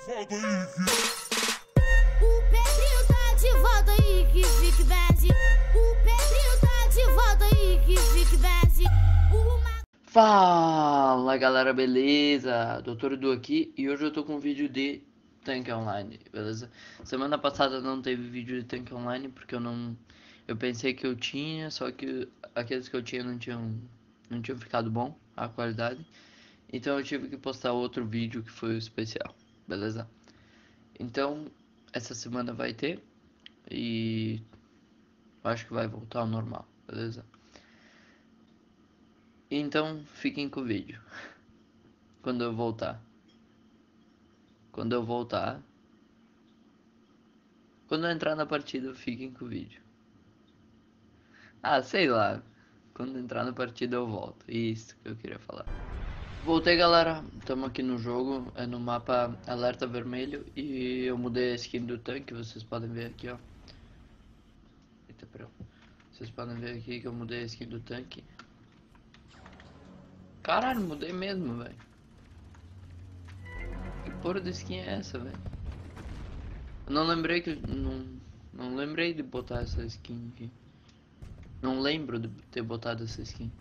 Volta aí, O Pedrinho tá de volta aí, que fique bad. O Pedrinho tá de volta aí, que fique bad. Fala galera, beleza? Doutor Edu aqui e hoje eu tô com um vídeo de Tank Online, beleza? Semana passada não teve vídeo de Tank Online porque eu pensei que eu tinha, só que aqueles que eu tinha não tinham ficado bom a qualidade. Então eu tive que postar outro vídeo que foi o especial, beleza? Então essa semana vai ter e acho que vai voltar ao normal, beleza? Então fiquem com o vídeo. Quando eu voltar, quando eu entrar na partida, fiquem com o vídeo. Ah, sei lá. Quando entrar na partida eu volto. Isso que eu queria falar. Voltei, galera. Estamos aqui no jogo. É no mapa Alerta Vermelho. E eu mudei a skin do tanque. Vocês podem ver aqui, ó. Eita, pera. Vocês podem ver aqui que eu mudei a skin do tanque. Caralho, mudei mesmo, velho. Que porra de skin é essa, velho? Eu não lembrei que... Não lembrei de botar essa skin aqui. Não lembro de ter botado essa skin.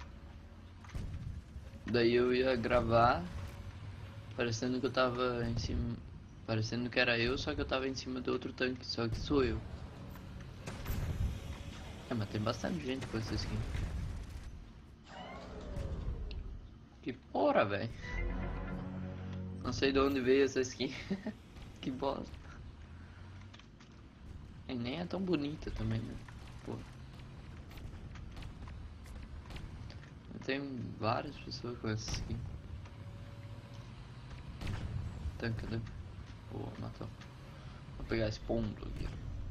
Daí eu ia gravar parecendo que eu tava em cima, parecendo que era eu, só que eu tava em cima de outro tanque, só que sou eu. É, mas tem bastante gente com essa skin. Que porra, velho. Não sei de onde veio essa skin. Que bosta. E nem é tão bonita também, né? Porra. Tem várias pessoas com essa skin. Tanque, né? Pô, matou. Vou pegar esse ponto aqui.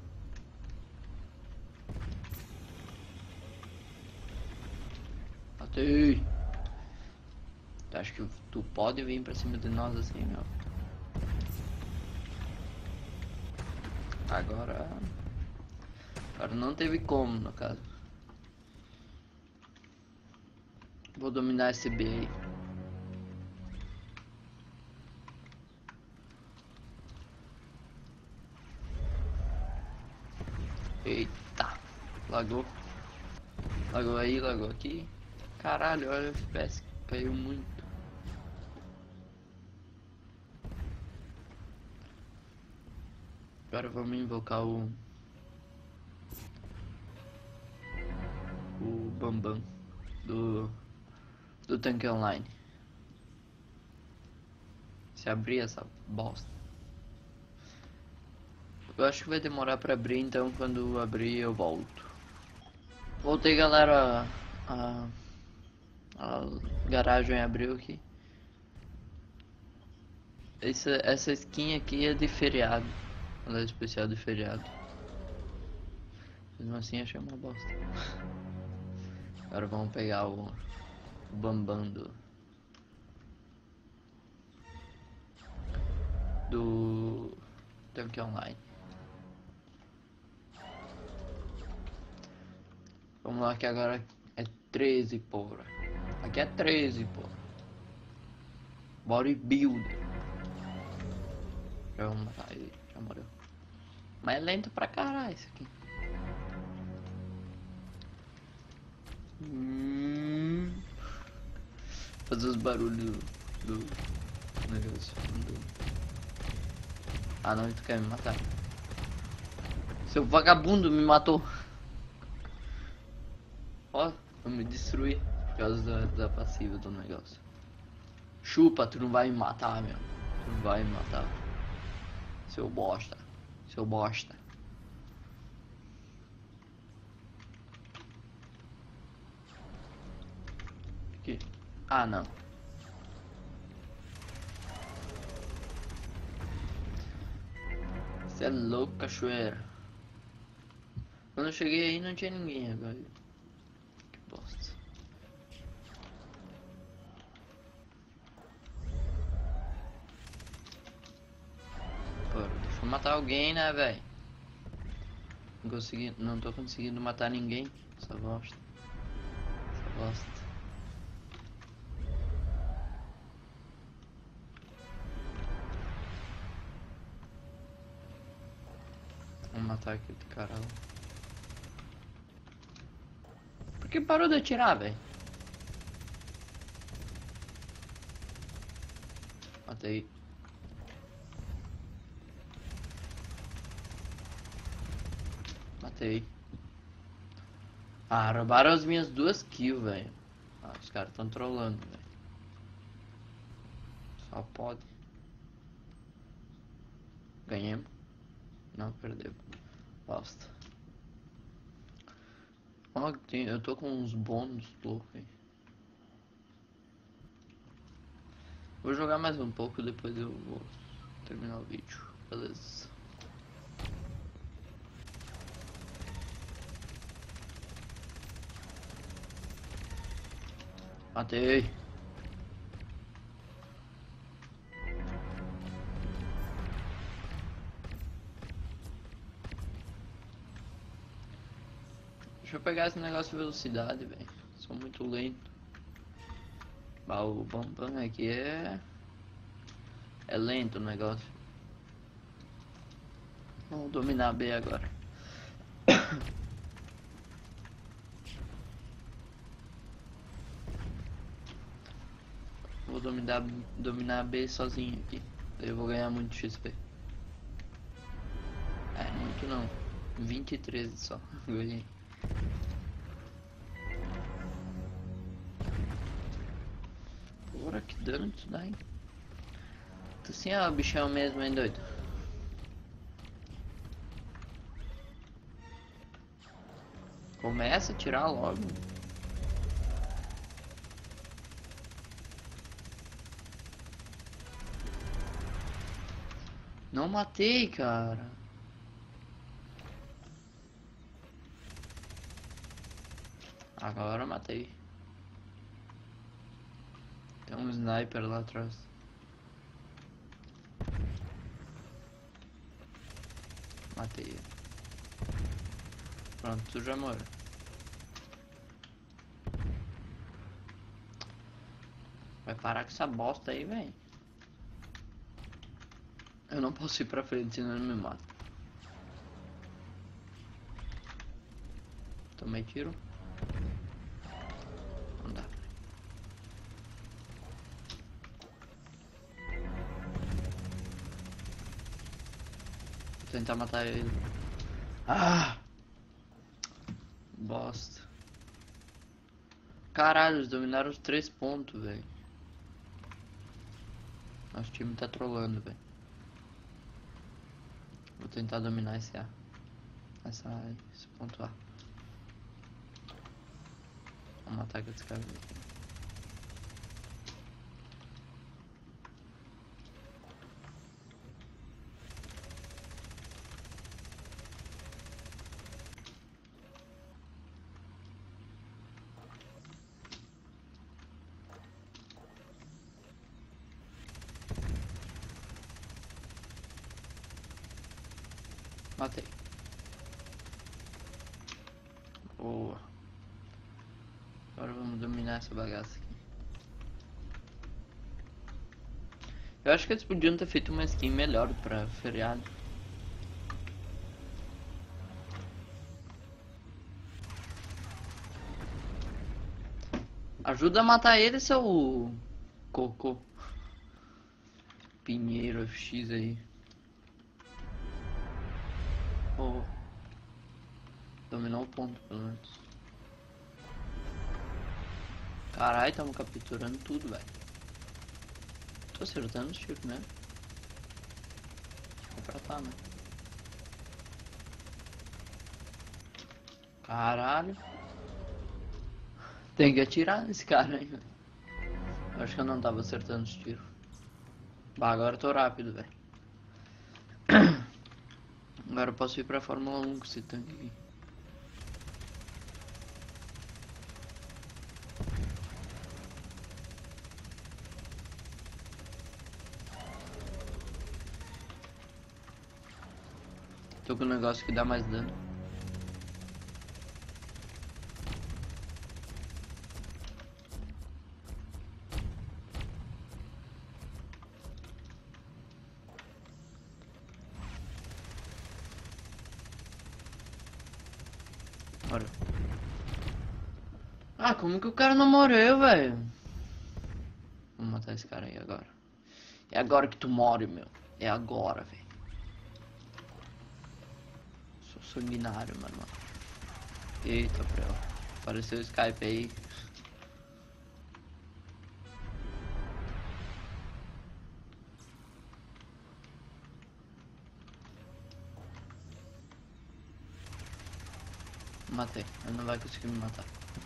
Matei! Acho que tu pode vir pra cima de nós assim, meu. Agora não teve como, no caso. Vou dominar esse B aí. Eita, lagou. Lagou aí, lagou aqui. Caralho, olha o FPS, caiu muito. Agora vamos invocar o Bambam do tanque online. Se abrir essa bosta. Eu acho que vai demorar pra abrir, então quando abrir eu volto. Voltei, galera. A garagem abriu aqui. Essa skin aqui é de feriado. Ela é especial de feriado. Mesmo assim achei uma bosta. Agora vamos pegar o Bambam do tanque online. Vamos lá que agora é 13, porra. Aqui é 13, porra. Bodybuilder. Já vamos matar ele, já morreu. Mas é lento pra caralho isso aqui. Fazer os barulhos do negócio. Ah não, tu quer me matar. Seu vagabundo me matou. Ó, eu me destruí por causa da passiva do negócio. Chupa, tu não vai me matar, meu. Tu não vai me matar. Seu bosta. Seu bosta. Aqui. Ah, não. Você é louco, cachoeira. Quando eu cheguei aí não tinha ninguém agora. Que bosta. Pô, deixa eu matar alguém, né, velho? Não tô conseguindo matar ninguém. Essa bosta. Essa bosta. matar aquele cara lá. Por que parou de atirar, velho? Matei. Matei. Ah, roubaram as minhas 2 kills, velho. Ah, os caras tão trollando, velho. Só pode. Ganhamos. Não, perdeu. Bosta. Ó, eu tô com uns bônus loucos aí. Vou jogar mais um pouco, depois eu vou terminar o vídeo. Beleza. Matei. Deixa eu pegar esse negócio de velocidade, velho. Sou muito lento. Bah, o Bambam aqui é lento o negócio. Vamos dominar B agora. Vou dominar B sozinho aqui. Eu vou ganhar muito XP. É, muito não. 23 só. Ganhei. Porra, que dano isso dá, hein? Tô assim, ó, bichão mesmo, hein, doido? Começa a tirar logo. Não matei, cara. Agora matei. Tem um sniper lá atrás. Matei. Pronto, tu já morreu. Vai parar com essa bosta aí, velho. Eu não posso ir pra frente, senão ele me mata. Tomei tiro. Não dá. Vou tentar matar ele. Ah! Bosta. Caralho, eles dominaram os 3 pontos, velho. Nosso time tá trolando, velho. Vou tentar dominar esse A. Esse ponto A. Vamos matar aqueles caras aqui. Matei. Boa. Agora vamos dominar essa bagaça aqui. Eu acho que eles podiam ter feito uma skin melhor pra feriado. Ajuda a matar ele, seu cocô. Pinheiro X aí. Oh. Dominou o ponto, pelo menos. Caralho, estamos capturando tudo, velho. Tô acertando os tiros mesmo. Vou pra cá, né? Caralho. Tem que atirar nesse cara aí, velho. Acho que eu não tava acertando os tiros. Bah, agora eu tô rápido, velho. Agora eu posso ir pra Fórmula 1 com esse tanque aqui. Tô com um negócio que dá mais dano. Morreu. Ah, como que o cara não morreu, velho? Vamos matar esse cara aí agora. É agora que tu morre, meu. É agora, velho. Sou sanguinário, mano. Eita, prel. Apareceu o Skype aí. Matei. Ele não vai conseguir me matar.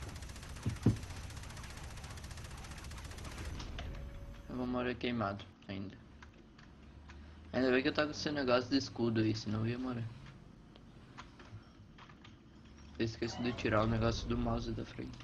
Eu vou morrer queimado ainda. Ainda bem que eu tava com esse negócio de escudo aí, senão eu ia morrer. Eu esqueci de tirar o negócio do mouse da frente.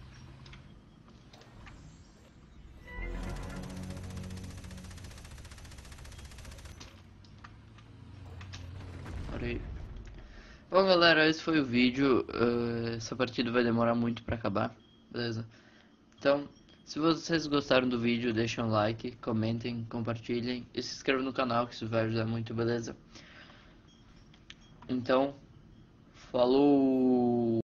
Morri. Bom, galera, esse foi o vídeo. Essa partida vai demorar muito pra acabar, beleza? Então, se vocês gostaram do vídeo, deixem um like, comentem, compartilhem e se inscrevam no canal, que isso vai ajudar muito, beleza? Então, falou!